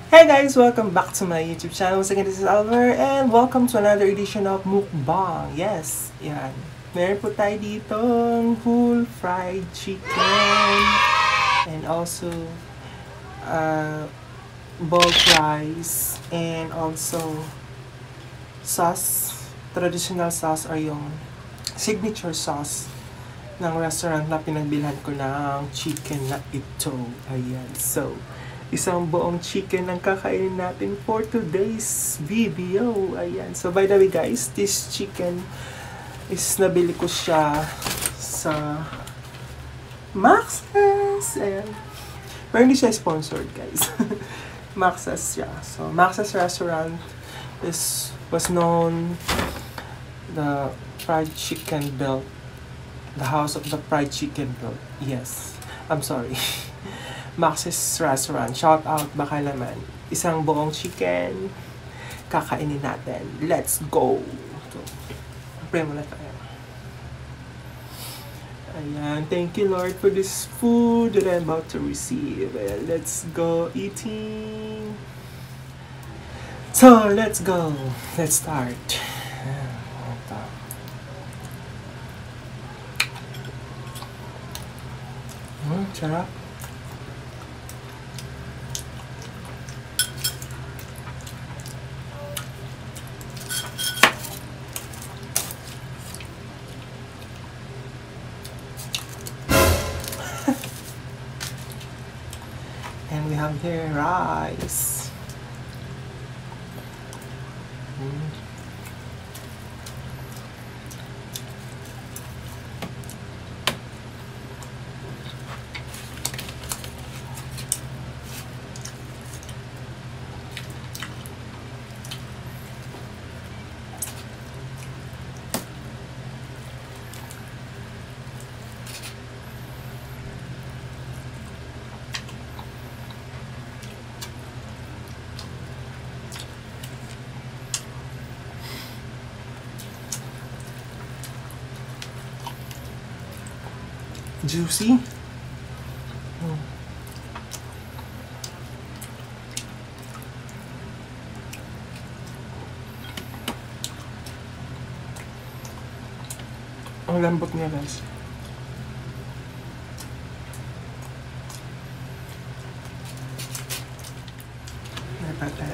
Hey guys! Welcome back to my YouTube channel. Once again, this is Alver and welcome to another edition of Mukbang. Yes, yan. Meron po tayo dito whole fried chicken and also boiled rice and also sauce. Traditional sauce or yung signature sauce ng restaurant na pinagbilhan ko ng chicken na ito. Ayan. So, isang buong chicken ang kakainin natin for today's video. Ayan. So, by the way guys, this chicken is nabili ko siya sa Max's. Ayan. Pero hindi siya sponsored guys. Max's siya. So, Max's restaurant was known the fried chicken belt. The house of the fried chicken belt. Yes. I'm sorry. Max's Restaurant. Shout out baka naman. Isang buong chicken. Kakainin natin. Let's go! So, pray muna tayo. Ayan. Thank you Lord for this food that I'm about to receive. Well, let's go eating. So, let's go. Let's start. Sarap. And we have here rice. Juicy. Ang lambot niya guys. May pata.